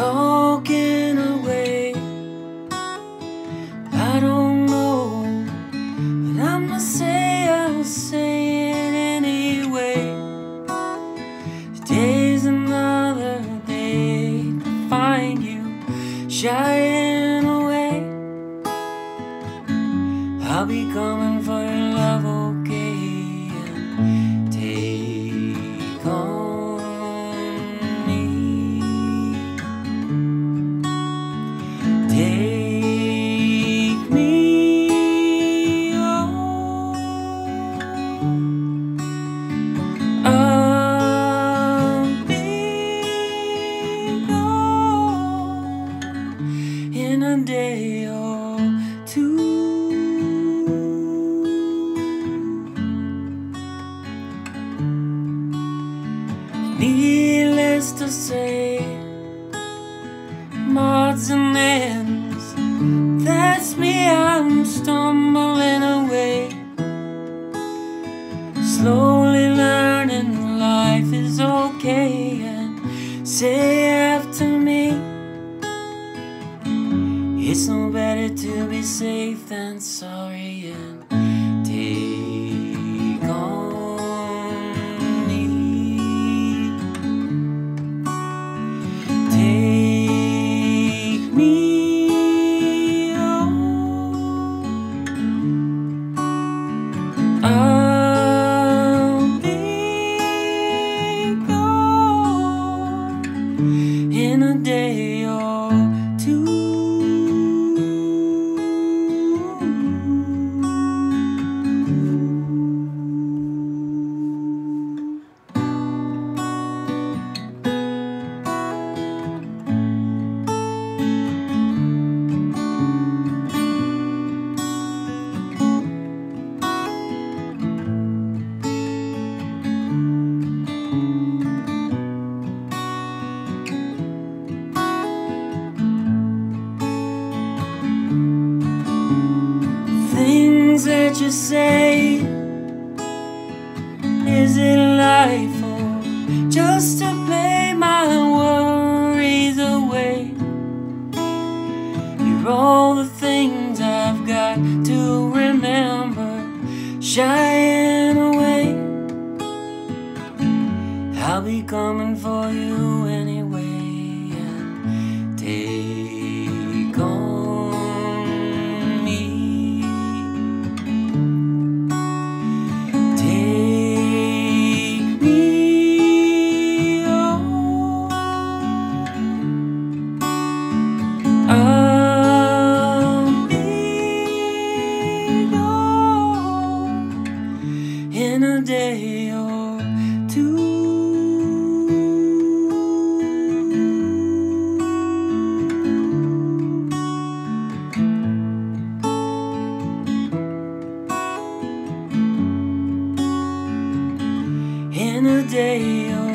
talking away. I don't know, but I'll say it anyway. Today's another day to find you shying away. I'll be coming for your love, okay, and take on me. Take me home. I'll be gone in a day or two. Needless to say, odds and ends, that's me, I'm stumbling away, slowly learning life is okay, and say after me, it's no better to be safe than sorry, and take on me. Take me home. I'll be gone in a day or two. Things that you say, is it life or just to play my worries away? You're all the things I've got to remember, shying away. I'll be coming for you anyway, and take on me. Take me home. I'll be gone in a day or two. In a day or